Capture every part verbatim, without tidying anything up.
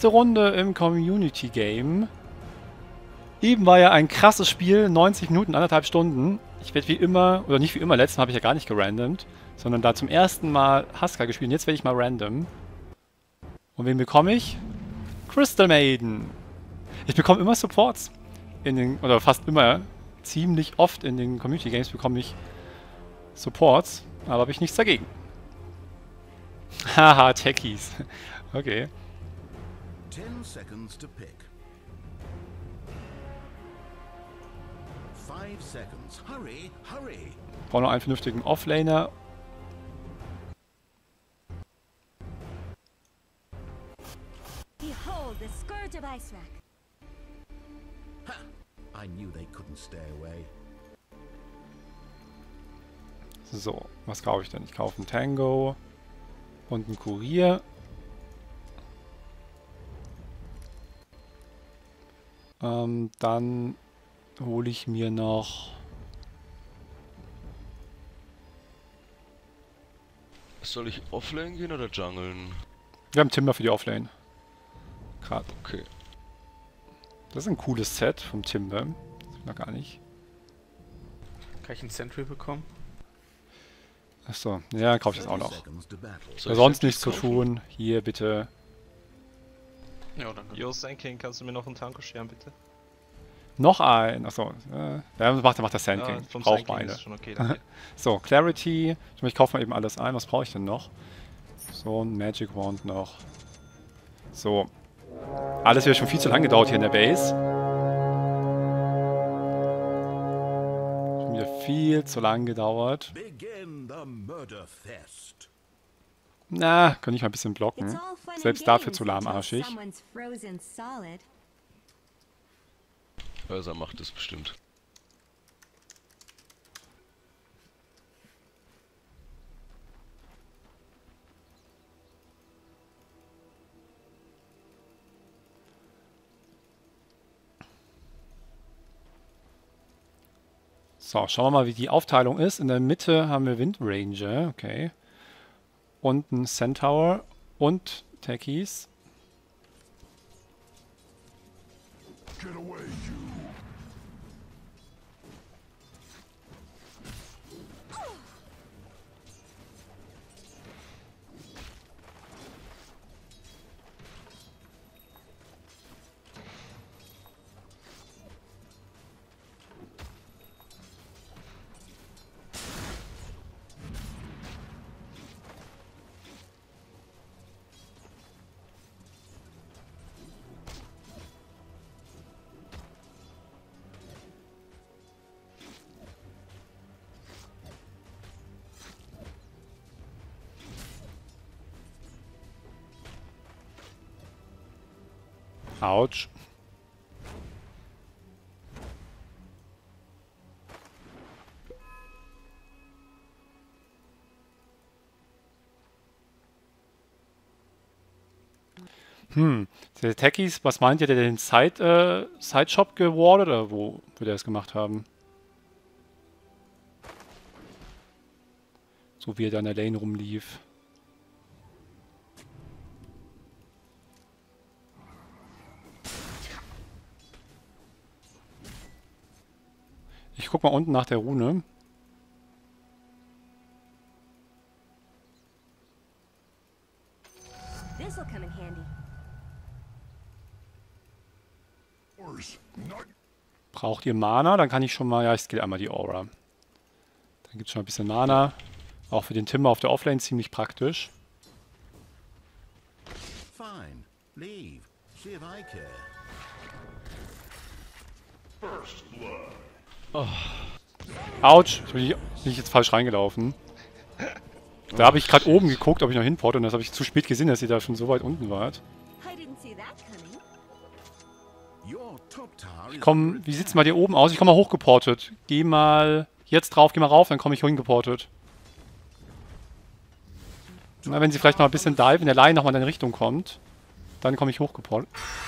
Letzte Runde im Community Game. Eben war ja ein krasses Spiel, neunzig Minuten, anderthalb Stunden. Ich werde wie immer, oder nicht wie immer, letzten habe ich ja gar nicht gerandomt, sondern da zum ersten Mal Huskar gespielt. Und jetzt werde ich mal random. Und wen bekomme ich? Crystal Maiden. Ich bekomme immer Supports. In den, oder fast immer, ziemlich oft in den Community Games bekomme ich Supports, aber habe ich nichts dagegen. Haha, Techies. Okay. Ten seconds to pick. Five seconds. Hurry, hurry. Brauche noch einen vernünftigen Offlaner. Behold the scourge of Icewrack. Ha! I knew they couldn't stay away. So, was kaufe ich denn? Ich kaufe einen Tango und einen Kurier. Ähm, dann hole ich mir noch... Soll ich Offlane gehen oder junglen? Wir haben Timber für die Offlane. Gerade. Okay. Das ist ein cooles Set vom Timber. Das ist noch gar nicht. Kann ich einen Sentry bekommen? Achso, ja, kaufe ich das auch noch. Soll ich Sonst Sentry nichts zu kaufen? tun. Hier bitte. Ja, danke. Jo, Sand kannst du mir noch einen Tanko scheren, bitte? Noch ein. Achso, äh, ja, macht, macht das Sand Ja, King. vom Braucht Sand King beide. ist schon okay, danke. So, Clarity. Ich kaufe mal eben alles ein. Was brauche ich denn noch? So, ein Magic Wand noch. So. Alles wird schon viel zu lange gedauert hier in der Base. Schon wieder viel zu lang gedauert. Begin the murder fest. Na, kann ich mal ein bisschen blocken. It's all fun and Selbst dafür games zu until lahmarschig. someone's frozen solid. Börser macht es bestimmt. So, schauen wir mal, wie die Aufteilung ist. In der Mitte haben wir Windranger, okay. Und ein Centaur und Techies. Get away, you. Autsch. Hm, der Techies, was meint ihr, der den Side, äh, Side-Shop gewardet oder wo wird er das gemacht haben? So wie er da in der Lane rumlief. Ich guck mal unten nach der Rune. This'll come in handy. Braucht ihr Mana? Dann kann ich schon mal... Ja, ich skill einmal die Aura. Dann gibt es schon ein bisschen Mana. Auch für den Timber auf der Offlane ziemlich praktisch. Fine. Leave. See if I care. Autsch! Bin ich, bin ich jetzt falsch reingelaufen. Da habe ich gerade oben geguckt, ob ich noch hinporte, und das habe ich zu spät gesehen, dass ihr da schon so weit unten wart. I didn't see that coming. Your top tower is Ich komm, wie sieht's mal hier oben aus? Ich komme mal hochgeportet. Geh mal jetzt drauf, geh mal rauf, dann komme ich hingeportet. Na, wenn sie vielleicht noch ein bisschen dive, in der Line nochmal in deine Richtung kommt, dann komme ich hochgeportet.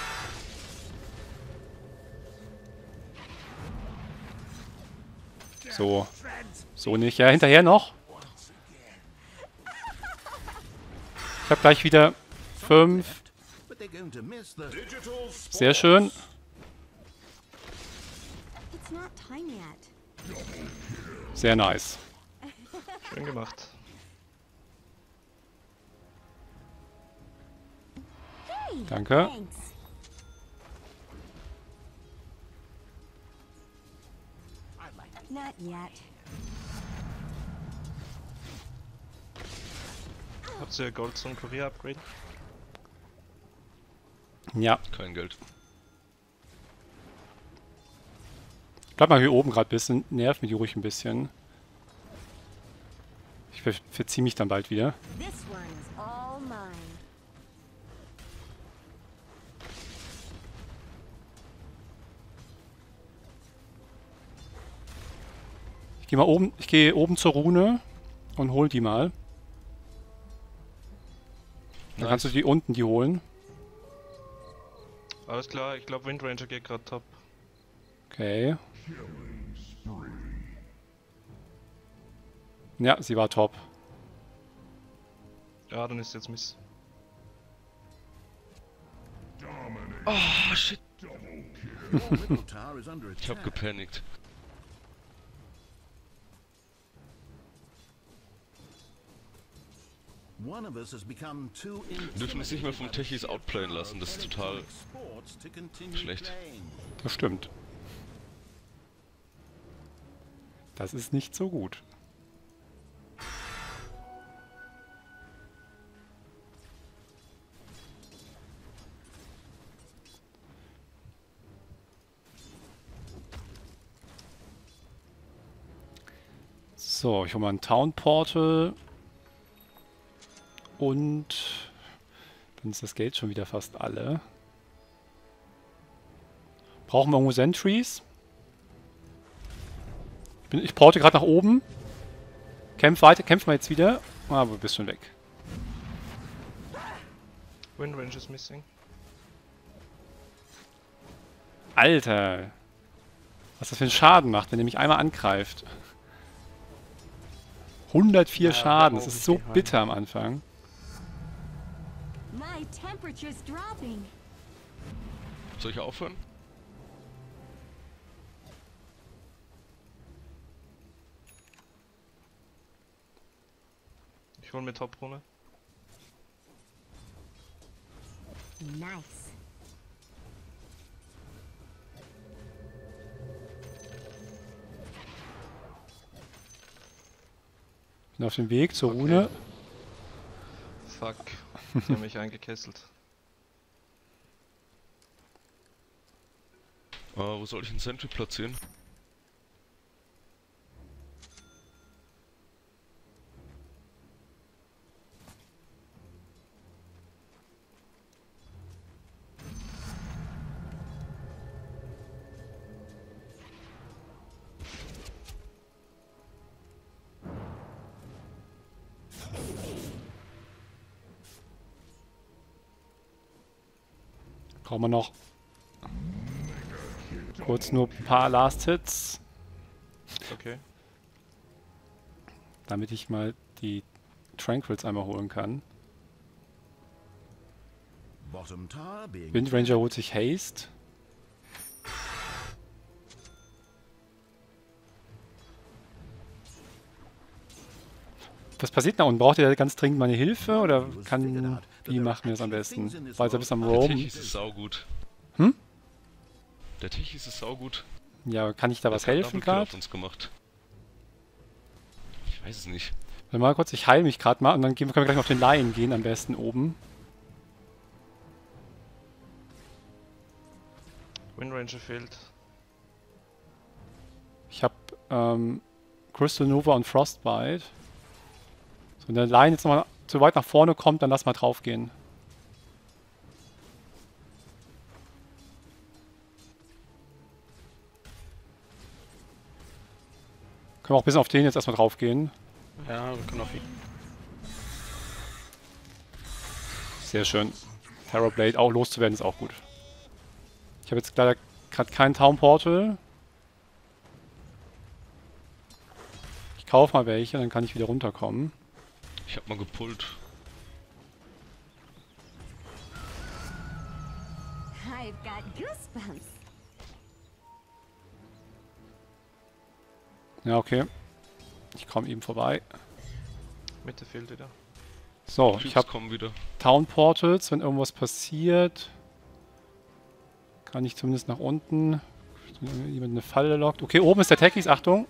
So. So nicht. Ja, hinterher noch. Ich habe gleich wieder fünf, they're going to miss the Sehr schön. It's not time yet. Sehr nice. Schön gemacht. Hey, Danke. thanks. Not yet. Habt ihr Gold zum Kurier-Upgrade? Ja. Kein Geld. Bleib mal hier oben gerade ein bisschen. Nerv mich ruhig ein bisschen. Ich ver verziehe mich dann bald wieder. This one is all mine. Ich gehe mal oben, ich gehe oben zur Rune und hol die mal. Dann Nice. kannst du die unten die holen. Alles klar, ich glaube Windranger geht gerade top. Okay. Ja, sie war top. Ja, dann ist jetzt Miss. Oh, shit. middle tower is under Ich hab attack. gepanikt. One of us has become too Wir dürfen uns nicht mehr vom Techis outplayen lassen, das ist total schlecht. Das stimmt. Das ist nicht so gut. So, ich hole mal ein Town Portal. Und dann ist das Geld schon wieder fast alle. Brauchen wir irgendwo Sentries? Ich, bin, ich porte gerade nach oben. Kämpf weiter, kämpfen wir jetzt wieder. Ah, du bist schon weg. Windranger is missing. Alter! Was das für einen Schaden macht, wenn er mich einmal angreift. hundertvier Ja, Schaden, aber das ist auch so nicht rein. bitter am Anfang. My temperature's dropping. Soll ich aufhören? Ich hol mir Top-Rune. Nice. Bin auf dem Weg zur Okay. Rune. Fuck. Die haben mich eingekesselt. Äh, wo soll ich einen Sentry platzieren? Brauchen wir noch kurz nur ein paar Last Hits, Okay. damit ich mal die Tranquils einmal holen kann. Bottom tower being Windranger holt sich Haste. Was passiert da unten? Braucht ihr ganz dringend meine Hilfe oder kann... Wie machen wir das am besten? Weil er bis am Der Roam. Techis ist saugut. Hm? Der Techis ist saugut. Ja, kann ich da Der was hat helfen Double Kill gerade? auf uns gemacht. Ich weiß es nicht. Warte mal kurz, ich heile mich gerade mal und dann gehen, können wir gleich auf den Lion gehen, am besten oben. Windranger fehlt. Ich habe ähm, Crystal Nova und Frostbite. So, wenn der Lion jetzt nochmal zu weit nach vorne kommt, dann lass mal drauf gehen. Können wir auch ein bisschen auf den jetzt erstmal drauf gehen. Ja, wir können auf ihn. Sehr schön. Terrorblade auch loszuwerden ist auch gut. Ich habe jetzt leider gerade keinen Town Portal. Ich kaufe mal welche, dann kann ich wieder runterkommen. Ich hab mal gepullt. I've got goosebumps. Ja, okay. Ich komme eben vorbei. Mitte fehlt wieder. So, ich Cubes habe kommen wieder. Town Portals, wenn irgendwas passiert. Kann ich zumindest nach unten. Jemand eine Falle lockt. Okay, oben ist der Techies, Achtung.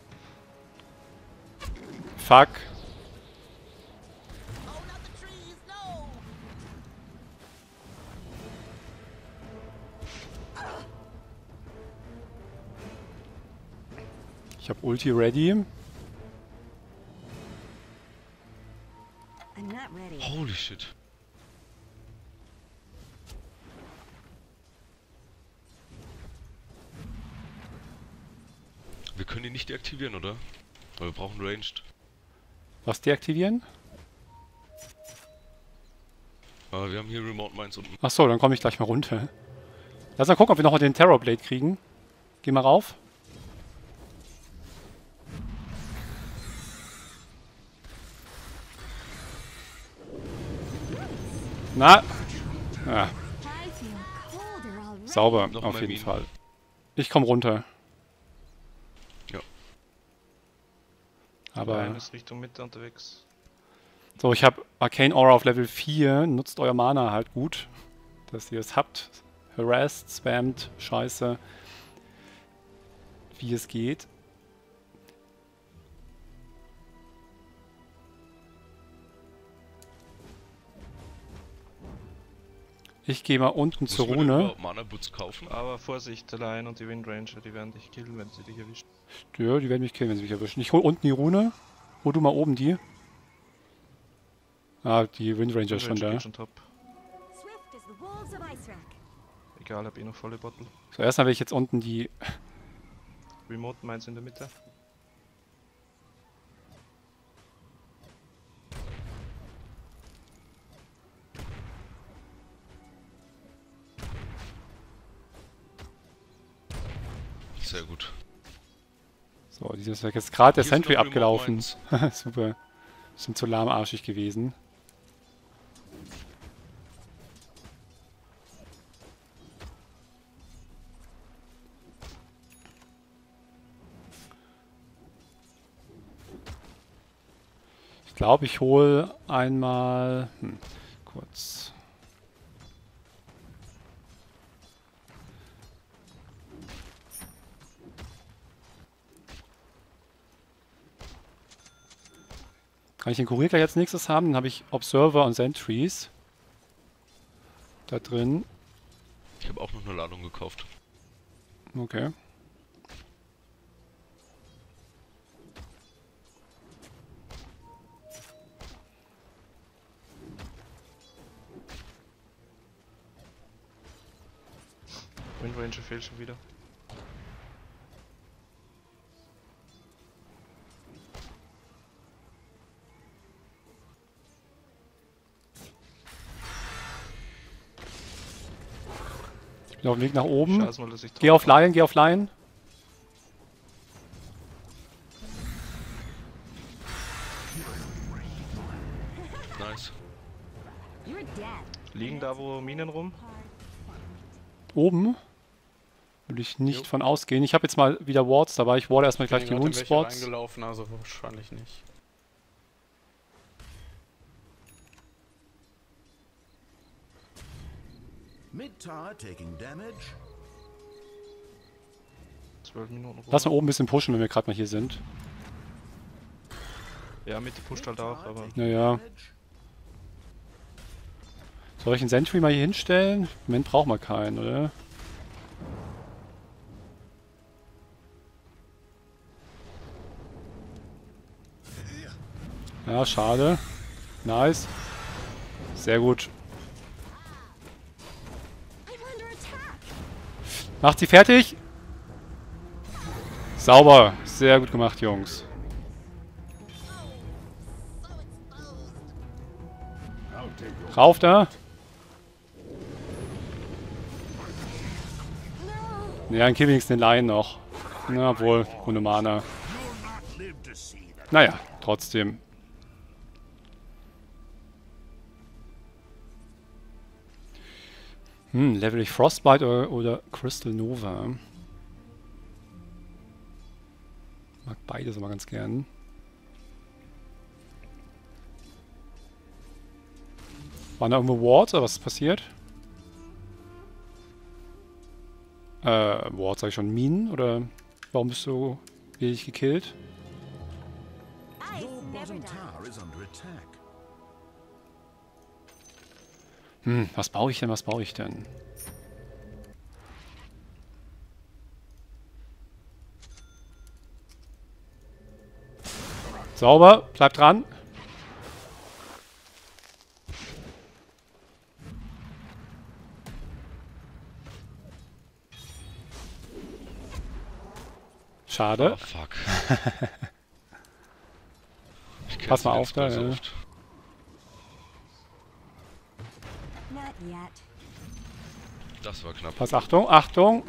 Fuck. Ich habe Ulti ready. I'm not ready. Holy shit. Wir können ihn nicht deaktivieren, oder? Aber wir brauchen Ranged. Was deaktivieren? Aber wir haben hier Remote Mines unten. Achso, dann komme ich gleich mal runter. Lass mal gucken, ob wir noch mal den Terrorblade kriegen. Geh mal rauf. Na? Ja, I feel colder already. sauber, Noch auf mehr jeden Minen. Fall. Ich komme runter. Ja. Aber, Lion ist Richtung Mitte unterwegs. so, ich habe Arcane Aura auf Level vier. Nutzt euer Mana halt gut, dass ihr es habt. Harassed, spammt, scheiße. Wie es geht. Ich gehe mal unten zur Muss man denn Rune. überhaupt Mana Boots kaufen? Aber Vorsicht, der Lion und die Windranger, die werden dich killen, wenn sie dich erwischen. Ja, die werden mich killen, wenn sie mich erwischen. Ich hol unten die Rune. Hol du mal oben die. Ah, die Windranger ist schon Windranger da. geht schon top. Swift as the wolves of Icerack. Egal, hab eh noch volle Bottle. So, erstmal will ich jetzt unten die... Remote Mines in der Mitte. Sehr gut. So, die ist jetzt gerade der Hier sind Sentry noch Remote abgelaufen. Mines. Super. Sind zu lahmarschig gewesen. Ich glaube, ich hole einmal... Hm, kurz... Kann ich den Kurier gleich als nächstes haben? Dann habe ich Observer und Sentries. Da drin. Ich habe auch noch eine Ladung gekauft. Okay. Windranger fehlt schon wieder. Ich bin auf dem Weg nach oben. Scheiß mal, dass ich Geh auf Lion, geh auf Lion. Nice. You're dead. Liegen da wo Minen rum? Oben. Will ich nicht Jo. von ausgehen. Ich habe jetzt mal wieder Wards dabei. Ich warte erstmal gleich die Bin gerade in welche Moonspots. reingelaufen, also wahrscheinlich nicht. Mid-tower taking damage. zwölf Minuten rum. Lass mal oben ein bisschen pushen, wenn wir gerade mal hier sind. Ja, Mitte pusht halt auch, aber Naja. Soll ich einen Sentry mal hier hinstellen? Im Moment braucht man keinen, oder? Ja, schade. Nice. Sehr gut. I'm under attack. Macht sie fertig. Sauber. Sehr gut gemacht, Jungs. Rauf da. Ja, dann kill wenigstens den Lion noch. Na wohl, ohne Mana. Naja, trotzdem. Hm, level ich Frostbite oder, oder Crystal Nova? Mag beides immer ganz gern. Waren da irgendwo Wards oder was ist passiert? Äh, Wards sag ich schon, Minen? Oder warum bist du wenig gekillt? Ice Your never bottom dies. tower is under attack. Hm, was baue ich denn, was baue ich denn? Sauber, bleib dran. Schade. Ah, fuck. Ich Pass cancel mal den auf da, Spell so ja. oft. Not yet. Das war knapp. Pass, Achtung, Achtung.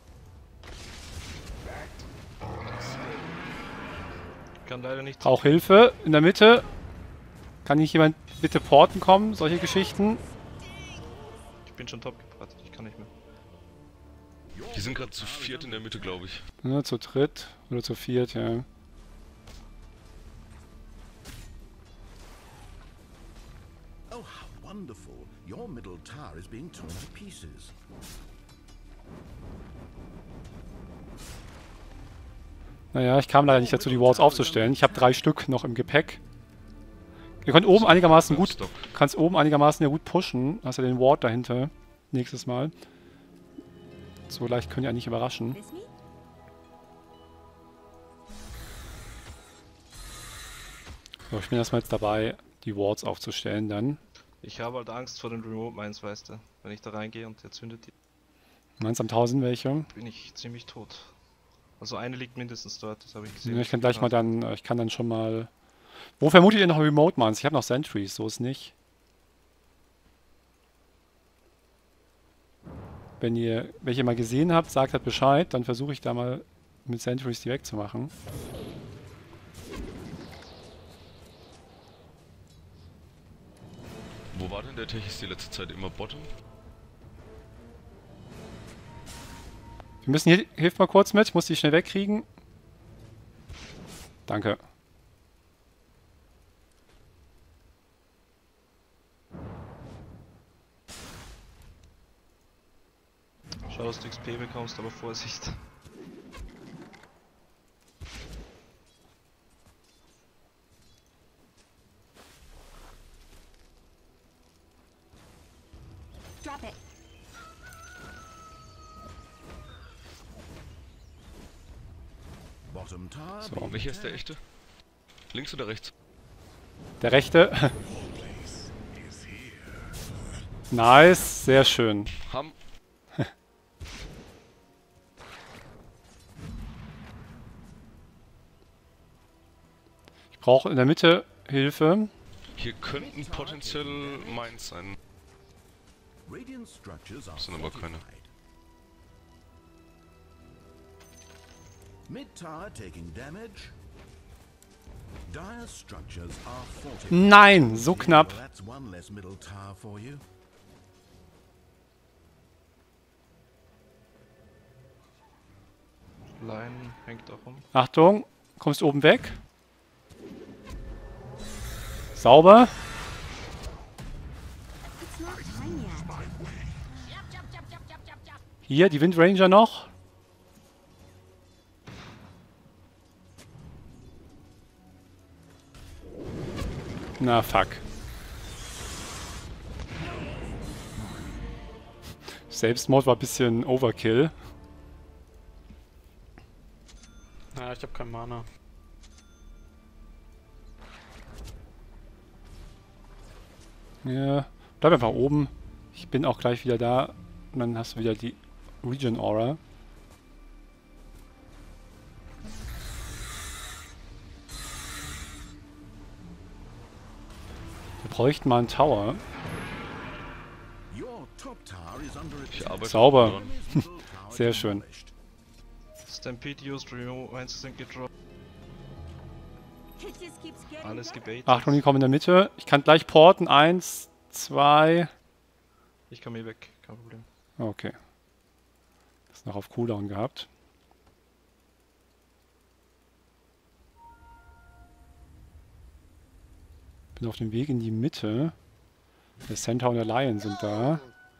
Ich kann leider nicht. Brauch Hilfe in der Mitte. Kann nicht jemand bitte porten kommen? Solche Geschichten. Ich bin schon top gepartet, ich kann nicht mehr. Die sind gerade zu viert in der Mitte, glaube ich. Ne, zu dritt oder zu viert, ja. Oh, how wonderful. Your middle tower is being torn to pieces. Naja, ich kam leider nicht dazu, die Walls aufzustellen. Ich habe drei Stück noch im Gepäck. Ihr könnt oben einigermaßen gut, Stock. kannst oben einigermaßen ja gut pushen. Hast ja den Ward dahinter. Nächstes Mal. So leicht können die eigentlich überraschen. This me? So, ich bin erstmal jetzt dabei, die Wards aufzustellen dann. Ich habe halt Angst vor den Remote Mines, weißt du. Wenn ich da reingehe und der zündet die, Meinst du am tausend welche? bin ich ziemlich tot. Also eine liegt mindestens dort, das habe ich gesehen. Ja, ich kann gleich mal dann, ich kann dann schon mal... Wo vermutet ihr noch Remote Mines? Ich habe noch Sentries, so ist nicht. Wenn ihr welche mal gesehen habt, sagt halt Bescheid, dann versuche ich da mal mit Sentries die wegzumachen. Wo war denn der Techis die letzte Zeit immer bottom? Wir müssen hier, hilft mal kurz mit, ich muss die schnell wegkriegen. Danke. Schau, dass du X P bekommst, aber Vorsicht. Drop it. Bottom tower So. being Welcher ist der attacked. echte? Links oder rechts? Der rechte. Nice, sehr schön. Ham. Ich brauche in der Mitte Hilfe. Hier könnten potenziell Mines sein. Radiant structures are Das sind aber keine. fortified. Mid tower taking damage. Dire structures are fortified. Nein, so knapp. Well, that's one less middle tower for you. Line hängt auch rum. Achtung, kommst oben weg. Sauber. It's not time yet. Hier, die Windranger noch. Na, fuck. Selbstmord war ein bisschen Overkill. Naja, ich habe kein Mana. Ja, bleib einfach oben. Ich bin auch gleich wieder da. Und dann hast du wieder die Regen Aura. Wir bräuchten mal einen Tower. Your top tower is under Ich attack. arbeite Sauber. dran. Enemy's middle tower Sehr schön. demolished. Stampede used, Remote Mines sind gedroppt. It just keeps getting Alles better. gebaitet. Achtung, die kommen in der Mitte. Ich kann gleich porten. Eins, zwei. Ich komme hier weg, kein Problem. Okay. Das noch auf Cooldown gehabt. Bin auf dem Weg in die Mitte. Der Centaur und der Lion sind da.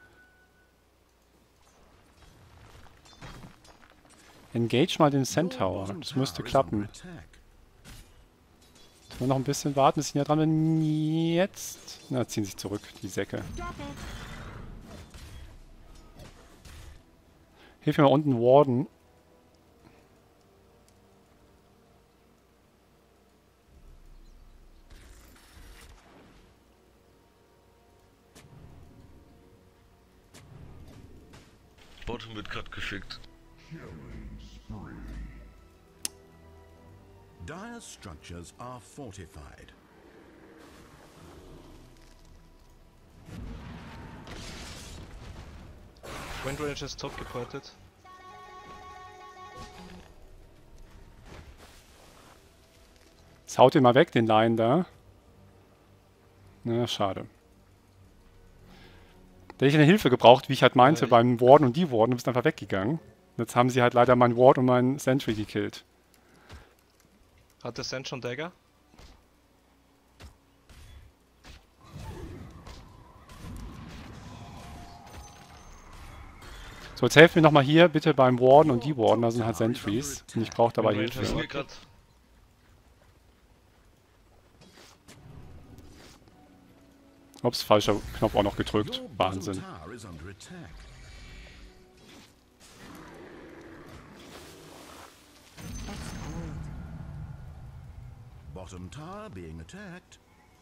Engage mal den Centaur. Das müsste klappen. Jetzt wir noch ein bisschen warten, bis ich näher dran bin. Jetzt. Na, ziehen sich zurück, die Säcke. Drop it. Hilf mir mal unten Warden. Bottom wird gerade gefickt. Dire's structures are fortified. Windranger ist top geportet. Jetzt haut ihn mal weg, den Lion da. Na, schade. Da hätte ich eine Hilfe gebraucht, wie ich halt meinte, Ja, ich- beim Warden und die Warden, und bist einfach weggegangen. Jetzt haben sie halt leider meinen Ward und meinen Sentry gekillt. Hat der Sand schon Dagger? So, jetzt helft mir nochmal hier bitte beim Warden und die Warden, da sind halt Sentries. Und ich brauche dabei Windranger ist Hilfe. mir grad. Ups, falscher Knopf auch noch gedrückt. Your bottom Wahnsinn. tower is under attack. That's cold. Bottom tower being attacked.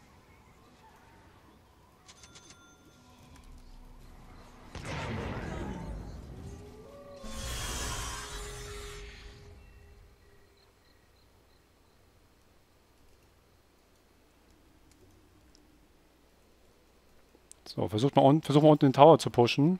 So, versucht mal un versuch mal unten den Tower zu pushen.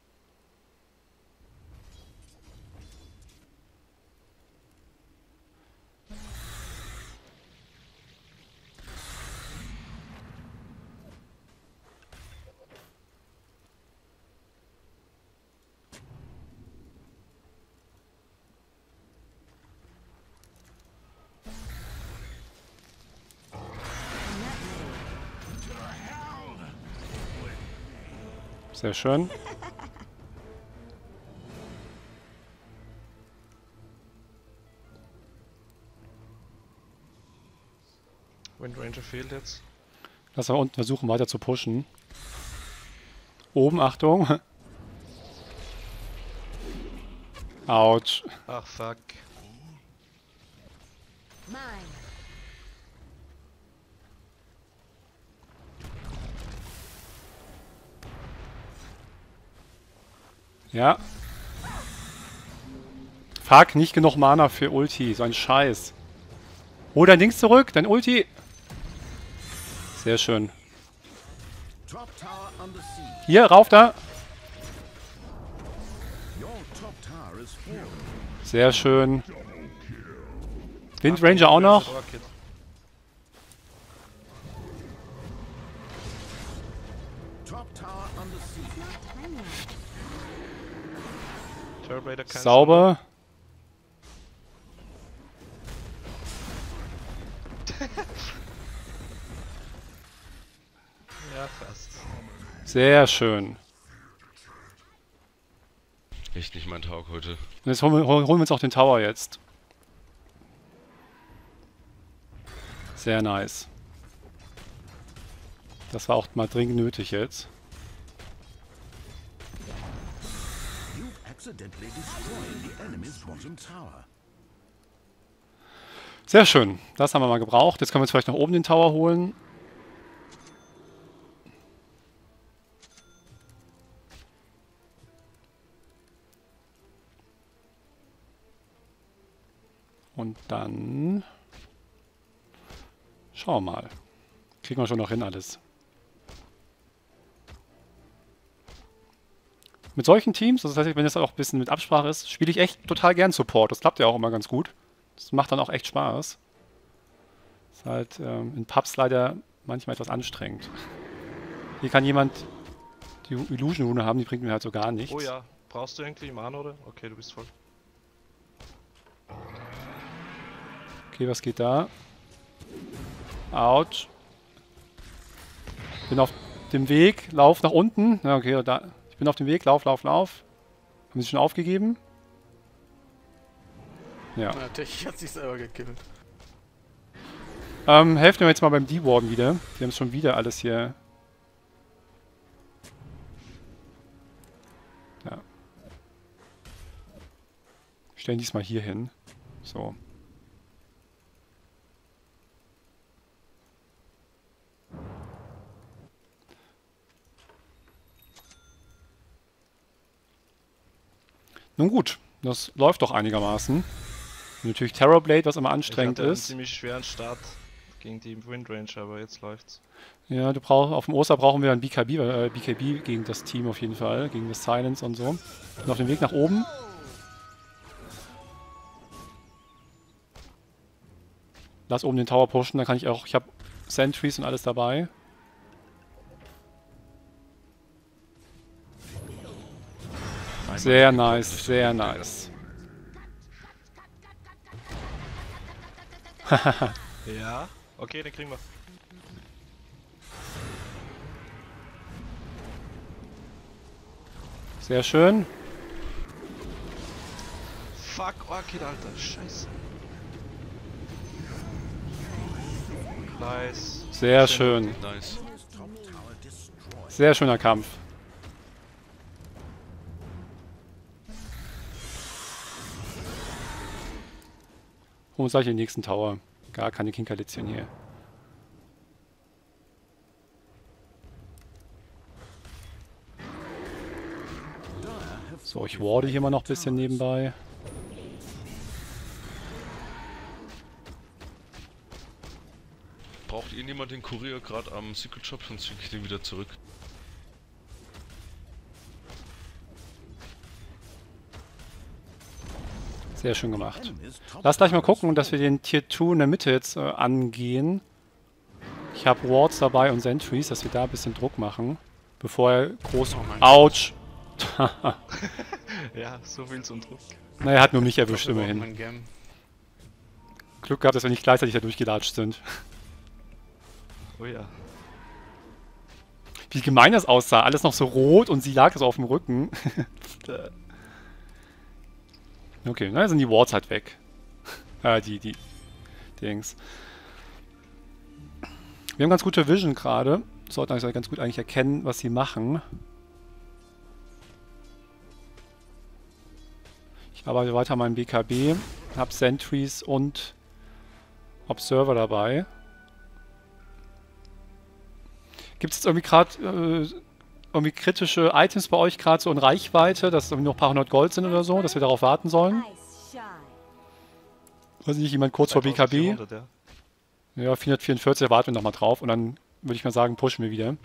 Sehr schön. Windranger fehlt jetzt. Lass mal unten versuchen weiter zu pushen. Oben, Achtung. Autsch. Ach fuck. Mine. Ja. Fuck, nicht genug Mana für Ulti. So ein Scheiß. Hol dein Dings zurück, dein Ulti. Sehr schön. Top tower under siege. Hier, rauf da. Your top tower is fallen. Sehr schön. Windranger auch noch. Rocket. Top tower under siege. Not time yet. Turbrader kein Sauber. Ja, fast. Sehr schön. Echt nicht mein Tag heute. Und jetzt holen wir, holen wir uns auch den Tower jetzt. Sehr nice. Das war auch mal dringend nötig jetzt. You've accidentally destroyed the enemy's bottom tower. Sehr schön. Das haben wir mal gebraucht. Jetzt können wir uns vielleicht noch oben den Tower holen. Und dann schauen wir mal. Kriegen wir schon noch hin alles. Mit solchen Teams, also das heißt, wenn das auch ein bisschen mit Absprache ist, spiele ich echt total gern Support. Das klappt ja auch immer ganz gut. Das macht dann auch echt Spaß. Ist halt ähm, in Pubs leider manchmal etwas anstrengend. Hier kann jemand die Illusion-Rune haben, die bringt mir halt so gar nichts. Oh ja, brauchst du irgendwie Mana oder? Okay, du bist voll. Okay, was geht da? Autsch. Bin auf dem Weg, lauf nach unten. Ja, okay, da. Ich bin auf dem Weg, lauf, lauf, lauf. Haben sie schon aufgegeben? Ja. Na, Techie hat sich selber gekillt. Ähm, helfen wir jetzt mal beim D-Warden wieder. Wir haben schon wieder alles hier. Ja. Stellen diesmal hier hin. So. Nun gut, das läuft doch einigermaßen. Und natürlich Terrorblade, was immer anstrengend ich hatte ist. einen ziemlich schweren Start gegen die Windranger, aber jetzt läuft's. Ja, du brauchst auf dem Oster brauchen wir ein B K B, äh, B K B gegen das Team auf jeden Fall, gegen das Silence und so. Und auf dem Weg nach oben. Lass oben den Tower pushen, dann kann ich auch, ich habe Sentries und alles dabei. Sehr nice, sehr nice. Ja, okay, den kriegen wir. Sehr schön. Fuck, Orchid, Alter, scheiße. Nice. Sehr schön. Nice. Sehr schöner Kampf. Holen uns gleich den nächsten Tower. Gar keine Kinkerlitzchen hier. So, ich warte hier mal noch ein bisschen nebenbei. Braucht ihr niemand den Kurier gerade am Secret Shop, sonst schicke ich den wieder zurück. Sehr schön gemacht. Lass gleich mal gucken, dass wir den Tier zwei in der Mitte jetzt äh, angehen. Ich habe Wards dabei und Sentries, dass wir da ein bisschen Druck machen. Bevor er groß... Autsch! Ja, so viel zum Druck. Na, er hat nur mich erwischt immerhin. Mein Game. Glück gehabt, dass wir nicht gleichzeitig da durchgelatscht sind. Oh ja. Wie gemein das aussah. Alles noch so rot und sie lag so auf dem Rücken. Okay, na, sind die Wards halt weg. äh, die, die Dings. Wir haben ganz gute Vision gerade. Sollten also ganz gut eigentlich erkennen, was sie machen. Ich arbeite weiter an meinem B K B. Hab Sentries und Observer dabei. Gibt es jetzt irgendwie gerade äh, irgendwie kritische Items bei euch gerade so in Reichweite, dass es irgendwie noch ein paar hundert Gold sind oder so, dass wir darauf warten sollen? Ice shine. Weiß nicht, jemand kurz vor B K B? vierhundert, ja. Ja, vierhundertvierundvierzig, da warten wir nochmal drauf und dann würde ich mal sagen, pushen wir wieder.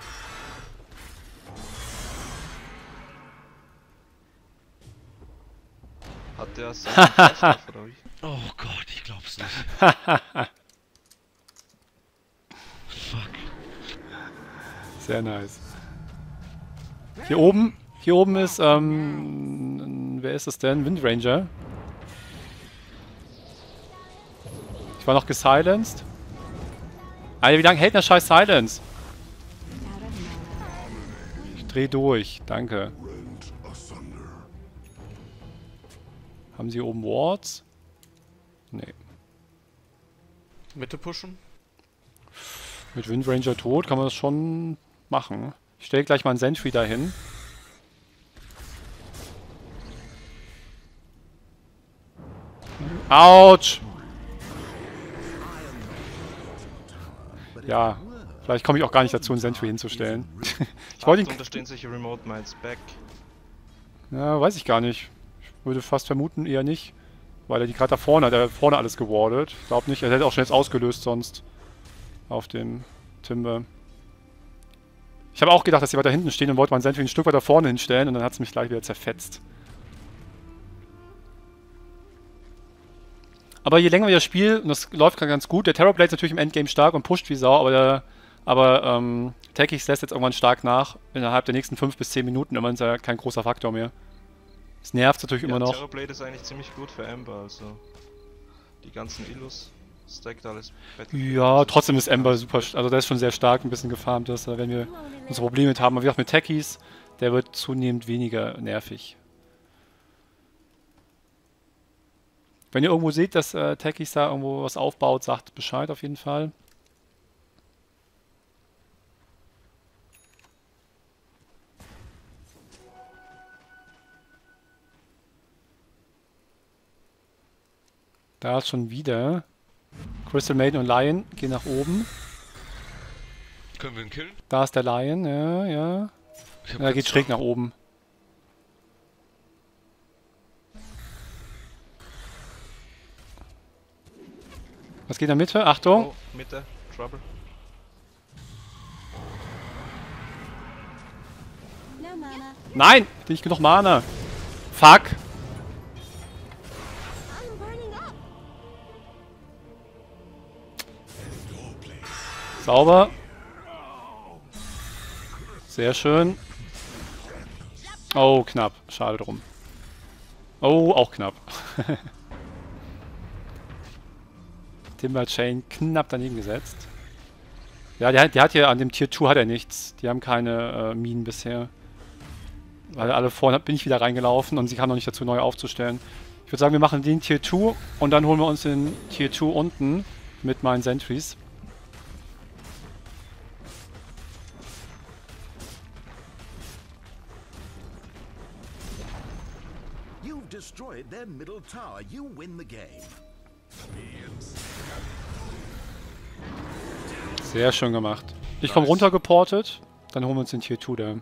Hat der so oder wie? Oh Gott, ich glaub's nicht. Fuck. Sehr nice. Hier oben, hier oben ist, ähm, wer ist das denn? Windranger. Ich war noch gesilenced. Alter, wie lange hält der scheiß Silence? Out of mana. Ich dreh durch, danke. Haben sie oben Wards? Nee. Mitte pushen? Mit Windranger tot kann man das schon machen. Ich stelle gleich mal einen Sentry dahin. Autsch! Ja, vielleicht komme ich auch gar nicht dazu, einen Sentry hinzustellen. Ich wollte ihn... Achtung, da stehen solche Remote Mines back. Ja, weiß ich gar nicht. Ich würde fast vermuten, eher nicht. Weil er die gerade da vorne hat, er hat vorne alles gewardet. Ich glaube nicht, er hätte auch schon jetzt ausgelöst sonst. Auf dem Timber. Ich habe auch gedacht, dass sie weiter hinten stehen und wollte meinen Sentry ein Stück weiter vorne hinstellen und dann hat es mich gleich wieder zerfetzt. Aber je länger wir das Spiel, und das läuft ganz gut, der Terrorblade ist natürlich im Endgame stark und pusht wie Sau, aber der aber ähm, Techies lässt jetzt irgendwann stark nach. Innerhalb der nächsten fünf bis zehn Minuten immer ist ja kein großer Faktor mehr. Es nervt natürlich Ja, immer noch. Terrorblade ist eigentlich ziemlich gut für Ember, also die ganzen Illus stackt alles. Battlefield. Ja, trotzdem ist Ember super, st- also der ist schon sehr stark, ein bisschen gefarmt ist, da werden wir unsere Probleme mit haben. Aber wie gesagt, mit Techies, der wird zunehmend weniger nervig. Wenn ihr irgendwo seht, dass äh, Techies da irgendwo was aufbaut, sagt Bescheid auf jeden Fall. Da ist schon wieder Crystal Maiden und Lion gehen nach oben. Können wir ihn killen? Da ist der Lion, ja, ja. Ich hab Er geht ganz schräg nah- nach oben. Was geht in der Mitte? Achtung! Oh, Mitte, Trouble. No mana. Nein! Bin ich genug Mana? Fuck! I'm burning up. Sauber. Sehr schön. Oh, knapp. Schade drum. Oh, auch knapp. Timber Chain knapp daneben gesetzt. Ja, der, hat- der hat hier an dem Tier zwei hat er nichts. Die haben keine äh, Minen bisher. Weil alle vorne bin ich wieder reingelaufen und sie kam noch nicht dazu, neu aufzustellen. Ich würde sagen, wir machen den Tier zwei und dann holen wir uns den Tier zwei unten mit meinen Sentries. You've destroyed their middle tower. You win the game. Sehr schön gemacht. Ich komme Nice. runtergeportet, dann holen wir uns den Tier zwei da.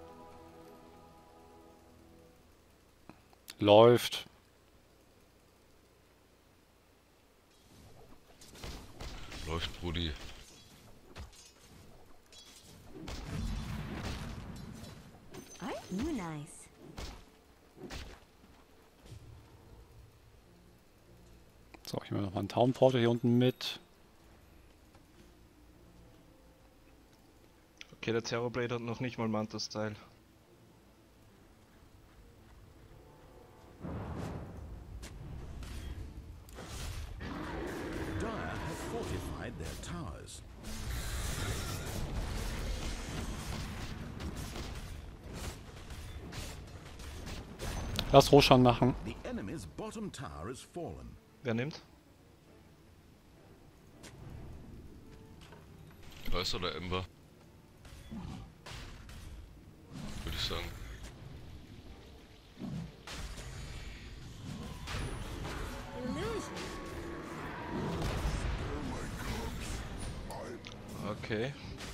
Läuft. Läuft, Brudi. Aren't you nice? So, ich nehme noch mal einen Town Porter hier unten mit. Okay, der Terrorblade hat noch nicht mal Manta-Style. Dire have fortified their towers. Lass Roshan machen. The enemy's bottom tower has fallen. Wer nimmt? Weiß oder Ember? Würde ich sagen. Illusion. Okay.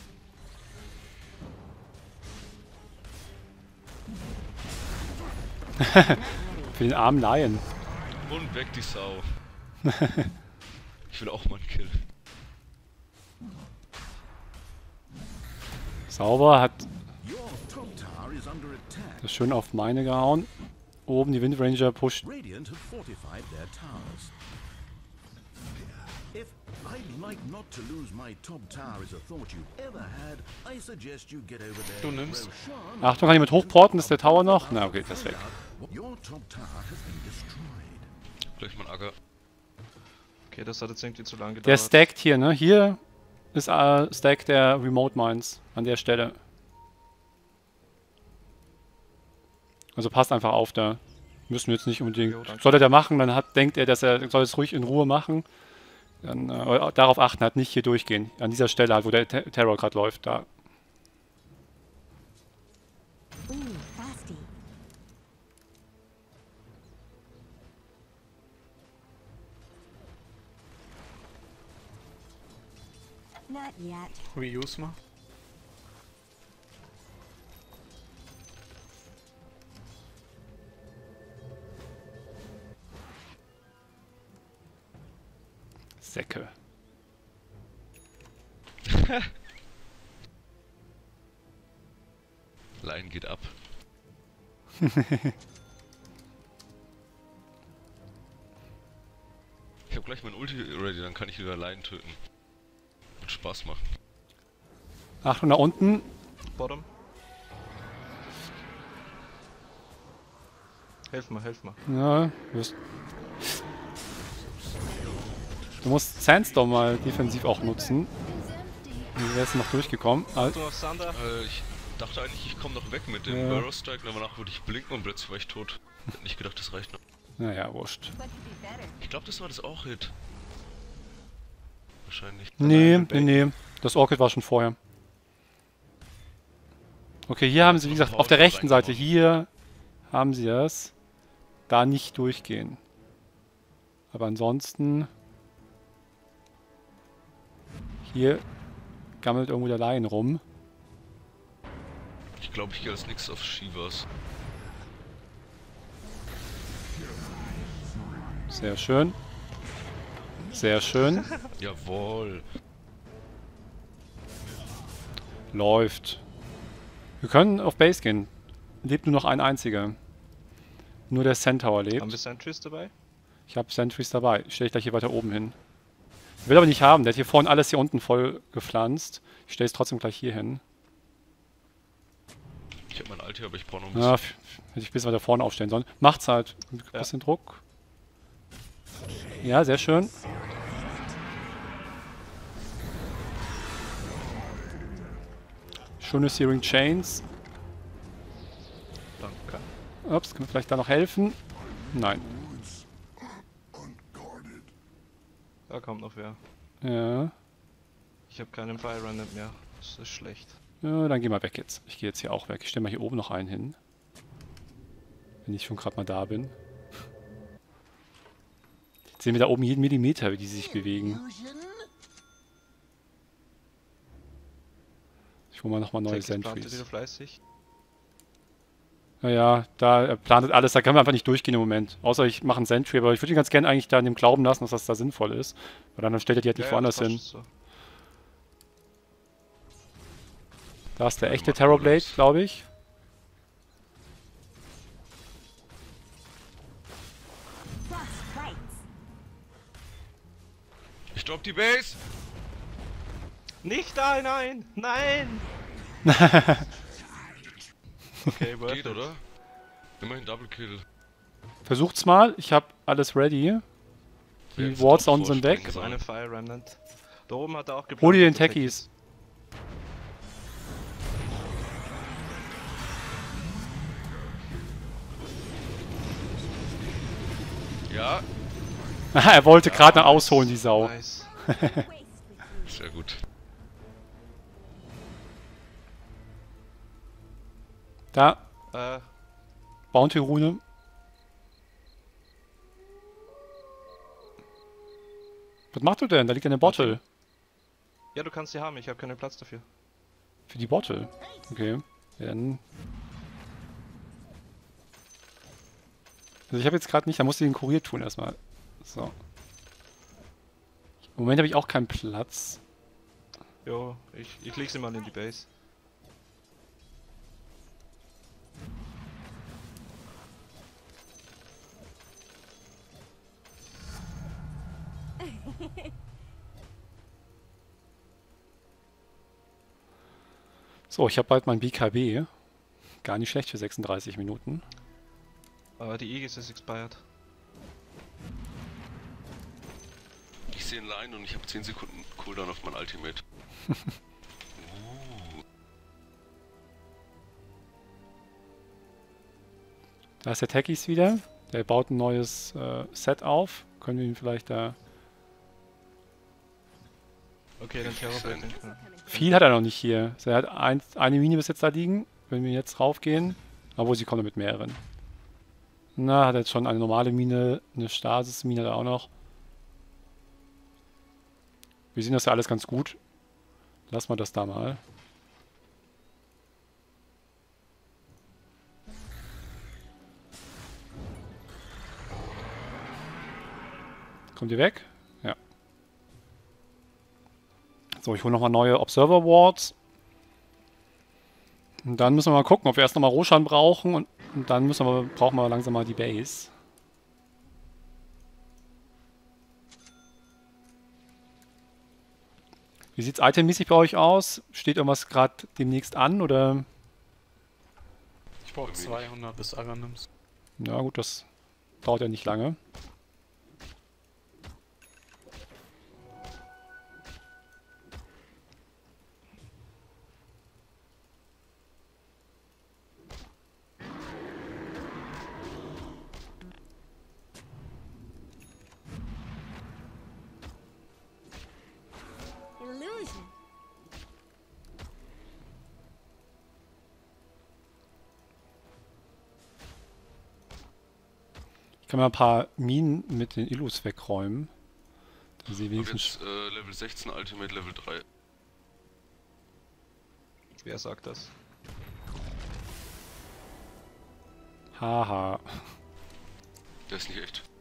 Für den armen Lion. Und weg die Sau. Ich will auch mal einen Kill. Sauber, hat Your top tower is under attack. das schön auf meine gehauen. Oben die Windranger pusht. Radiant have fortified their towers. If I'd like not to lose my top tower as a thought you've ever had, I suggest you get over there. Du nimmst. Roshan. Achtung, kann ich mit hochporten? Ist der Tower noch? Na, okay, das ist weg. Your top tower has been destroyed. Gleich mal Acker. Okay, das hat jetzt irgendwie zu lange gedauert. Der stackt hier, ne? Hier ist äh, Stack der Remote Mines an der Stelle. Also passt einfach auf da. Müssen wir jetzt nicht unbedingt. Jo, danke. Soll er der machen, dann hat, denkt er, dass er soll es ruhig in Ruhe machen. Dann äh, darauf achten, halt nicht hier durchgehen. An dieser Stelle halt, wo der Ter Terror gerade läuft, da. Ooh, fasty. Not yet. Reuse mal. Säcke. Line geht ab. Ich hab gleich mein Ulti ready, dann kann ich wieder Line töten. Wird Spaß machen. Achtung, nach unten. Bottom. Helf mal, helf mal. Ja, du wirst- Du musst Sandstorm mal defensiv auch nutzen. Wie wärst du noch durchgekommen? Also, Achtung auf Sander. Äh, ich dachte eigentlich, ich komme noch weg mit dem Ja. Burrow Strike, aber danach würde ich blinken und plötzlich war ich tot. Ich hab nicht gedacht, das reicht noch. naja, wurscht. Ich glaube, das war das auch Hit. Wahrscheinlich. Nee, Nein, nee, nee. Das Orchid war schon vorher. Okay, hier haben sie, wie gesagt, auf der rechten Seite, hier haben sie das. Da nicht durchgehen. Aber ansonsten... Hier gammelt irgendwo der Lion rum. Ich glaube, ich gehe als nächstes auf Shivas. Sehr schön. Sehr schön. Jawohl. Läuft. Wir können auf Base gehen. Lebt nur noch ein einziger. Nur der Centaur lebt. Haben wir Sentries dabei? Ich habe Sentries dabei. Stelle ich gleich hier weiter oben hin. Will aber nicht haben. Der hat hier vorne alles hier unten voll gepflanzt. Ich stelle es trotzdem gleich hier hin. Ich habe mein Alter, aber ich brauche noch ein Ja, bisschen. f- hätte ich ein bisschen weiter vorne aufstellen sollen. Macht's halt. Ein Ja. bisschen Druck. Ja, sehr schön. Schöne Searing Chains. Danke. Ups, können wir vielleicht da noch helfen? Nein. Da kommt noch wer. Ja. Ich habe keinen Fire Remnant mehr. Das ist schlecht. Ja, dann geh mal weg jetzt. Ich gehe jetzt hier auch weg. Ich stelle mal hier oben noch einen hin. Wenn ich schon gerade mal da bin. Jetzt sehen wir da oben jeden Millimeter, wie die sich bewegen. Ich hole mal nochmal neue Tex plantet wieder Sentries. fleißig. Naja, da er plantet alles, da können wir einfach nicht durchgehen im Moment. Außer ich mache einen Sentry, aber ich würde ihn ganz gerne eigentlich da in dem Glauben lassen, dass das da sinnvoll ist. Weil dann stellt er die halt nicht Ja, woanders das hin. passt so. Da ist der echte macht Terrorblade, alles. glaube ich. Frost bites. Ich drop die Base! Nicht da hinein! Nein! Okay, worth Geht, it. oder? Immerhin Double Kill. Versucht's mal, ich habe alles ready. Die Jetzt Wards doch unten sind weg. vorspringen Eine sollen. Fire Remnant. Da oben hat er auch geplant. Hol dir den der Techies. Ja, Aha, er wollte gerade noch ausholen, die Sau. Nice. Waste with you. sehr gut. Da, Äh, Bounty-Rune. Was machst du denn? Da liegt eine Bottle. ja, du kannst sie haben, ich habe keinen Platz dafür. Für die Bottle. Okay. Ja, dann. Also ich habe jetzt gerade nicht, da musst du den Kurier tun erstmal. So. Im Moment habe ich auch keinen Platz. Jo, ich, ich leg sie mal in die Base. So, ich habe bald mein B K B. Gar nicht schlecht für sechsunddreißig Minuten. Aber die Aegis ist expired. Ich sehe einen Line und ich habe zehn Sekunden Cooldown auf mein Ultimate. Da ist der Techies wieder. Der baut ein neues äh, Set auf. Können wir ihn vielleicht da... Okay, den Terrorblade. den kann- Viel hat er noch nicht hier. Also er hat ein, eine Mine bis jetzt da liegen. Wenn wir jetzt raufgehen. Obwohl, sie kommen mit mehreren. Na, hat er jetzt schon eine normale Mine, eine Stasis-Mine da auch noch. Wir sehen das ja alles ganz gut. Lassen wir das da mal. Kommt ihr weg? Ja. So, ich hole nochmal neue Observer Wards. Und dann müssen wir mal gucken, ob wir erst nochmal Roshan brauchen und, und dann müssen wir, brauchen wir langsam mal die Base. Wie Wie sieht's itemmäßig bei euch aus? Steht irgendwas gerade demnächst an oder? Ich brauche zweihundert bis Aghanims. Na gut, das dauert ja nicht lange. Illusion. Ich kann mal ein paar Minen mit den Illus wegräumen. Dass sie Ich hab wenigstens. jetzt äh, Level sechzehn, Ultimate Level drei. Wer sagt das? Haha. Der ist nicht echt.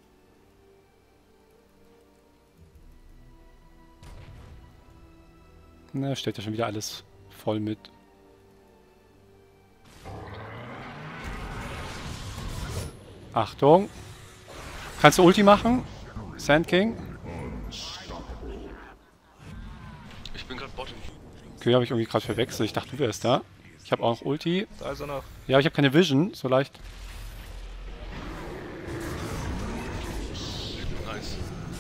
Na, steht ja schon wieder alles voll mit. Achtung. Kannst du Ulti machen? Sand King? Ich bin gerade Bottom. Okay, habe ich irgendwie gerade verwechselt. Ich dachte, du wärst da. Ich habe auch noch Ulti. Da ist er noch. Ja, ich habe keine Vision, so leicht. Nice.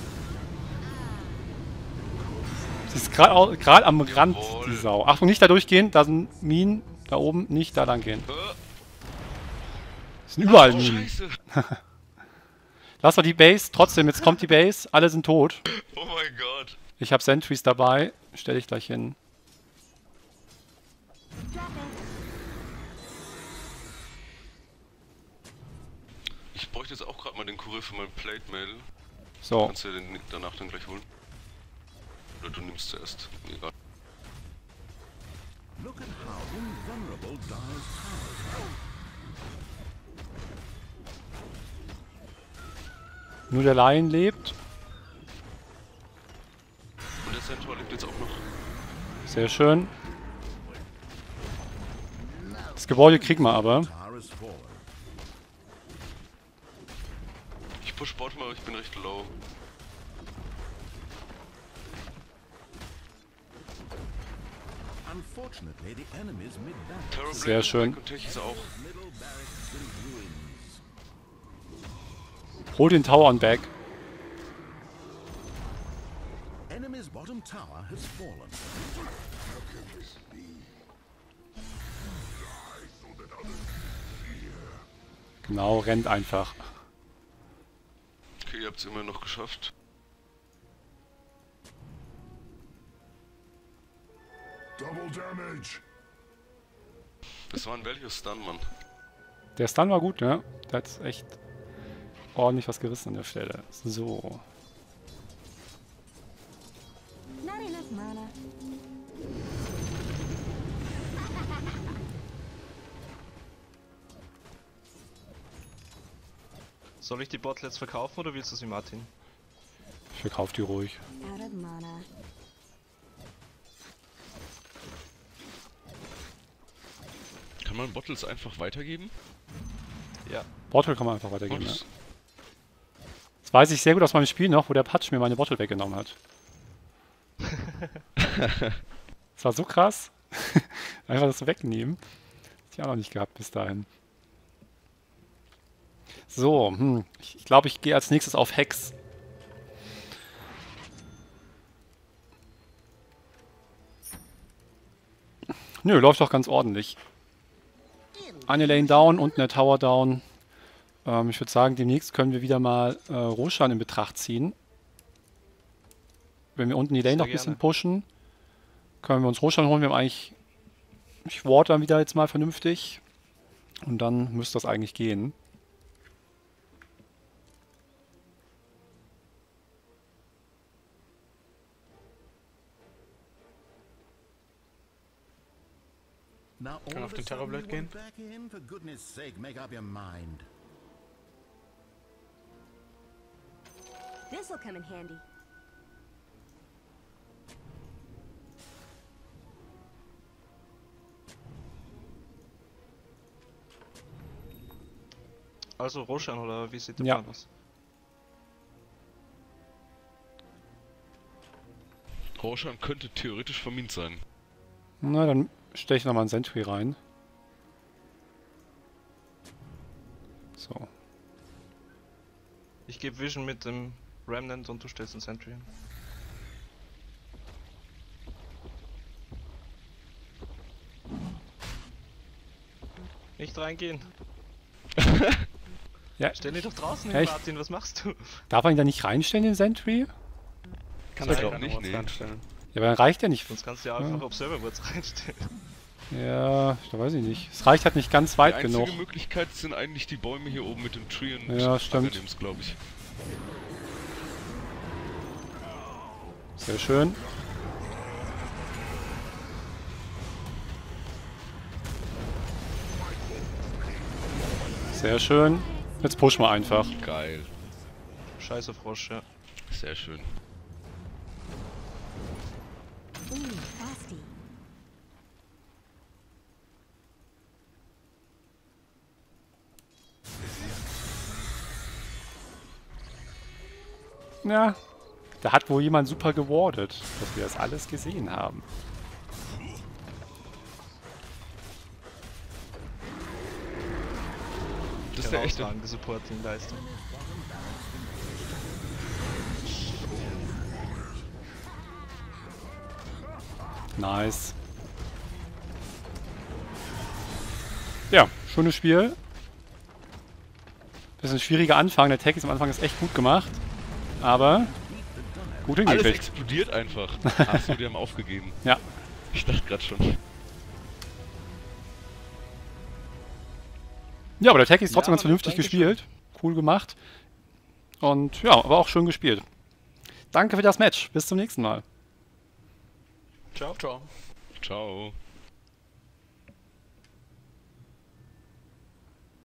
Sie ist gerade gerade am Rand, Jawohl. die Sau. Achtung, nicht da durchgehen. Da sind Minen. Da oben, nicht da lang gehen. Äh, Es sind überall oh, Minen. Scheiße. Lass mal die Base. Trotzdem, jetzt kommt die Base. Alle sind tot. Oh mein Gott. Ich habe Sentries dabei. Stelle ich gleich hin. Drop it. Ich bräuchte jetzt auch gerade mal den Kurier für mein Plate Mail. So. Kannst du den danach dann gleich holen? Oder du nimmst zuerst. Egal. Look at how invulnerable Dyer's towers are. Nur der Lion lebt. Und der Centaur lebt jetzt auch noch. Sehr schön. Das Gebäude kriegen wir aber. Tower has fallen. Ich push Bot mal, ich bin recht low. Unfortunately, the enemy's mid-battle. Terrorblade Sehr ist schön. weg und Tech ist auch. Middle barracks in ruins. Hol den Tower on back. Enemy's bottom tower has fallen. Genau, rennt einfach. Okay, ihr habt es immer noch geschafft. Double damage. Das war ein Value Stun, Mann. Der Stun war gut, ne? Der hat echt ordentlich was gerissen an der Stelle. So. Not enough mana. Soll ich die Botlets verkaufen oder willst du sie, Martin? Ich verkaufe die ruhig. Out of mana. Kann man Bottles einfach weitergeben? Ja. Bottle kann man einfach weitergeben, ne? Ups. Das weiß ich sehr gut aus meinem Spiel noch, wo der Patch mir meine Bottle weggenommen hat. Das war so krass. Einfach das so wegnehmen. Hätte ich auch noch nicht gehabt bis dahin. So, hm. ich glaube, ich, glaub, ich gehe als nächstes auf Hex. Nö, läuft doch ganz ordentlich. Eine Lane down und eine Tower down. Ähm, ich würde sagen, demnächst können wir wieder mal äh, Roshan in Betracht ziehen. Wenn wir unten die Lane Sehr noch ein bisschen gerne. pushen, können wir uns Roshan holen. Wir haben eigentlich... Ich ward dann wieder jetzt mal vernünftig. Und dann müsste das eigentlich gehen. Now Kann all auf of den a sudden Terrorblade you gehen? want back in? For goodness sake, make up your mind. This'll come in handy. Also Roshan oder wie sieht der Ja. Plan aus? Roshan könnte theoretisch vermint sein. Na, dann stelle ich nochmal einen Sentry rein. So. Ich gebe Vision mit dem Remnant und du stellst den Sentry hin. Nicht reingehen. Ja, Stell dich doch draußen Ja, hin, ich- Martin, was machst du? darf man ihn da nicht reinstellen, den Sentry? Kannst Ich du glaub ja nicht, noch was nee. reinstellen. Ja, aber dann reicht ja nicht. Sonst kannst du ja einfach Observer Words reinstellen. Ja, da weiß ich nicht. Es reicht halt nicht ganz Die weit einzige genug. Möglichkeit sind eigentlich die Bäume hier oben mit dem Tree und Ja, stimmt. Aghanim's, glaube ich. Sehr schön. Sehr schön. Jetzt pushen wir einfach. Geil. Scheiße Frosch, ja. Sehr schön. Ooh, frosty. Ja, da hat wohl jemand super gewardet, dass wir das alles gesehen haben. Das ist der echte. Herausragende Supporting-Leistung. Nice. Ja, schönes Spiel. Bisschen schwieriger Anfang. Der Tag ist am Anfang ist echt gut gemacht. Aber gut Alles hingekriegt. explodiert einfach. Achso, die haben aufgegeben. Ja. Ich dachte gerade schon. Ja, aber der Tag ist trotzdem Ja, ganz vernünftig danke gespielt. Cool gemacht. Und ja, aber auch schön gespielt. Danke für das Match. Bis zum nächsten Mal. Ciao. Ciao. Ciao.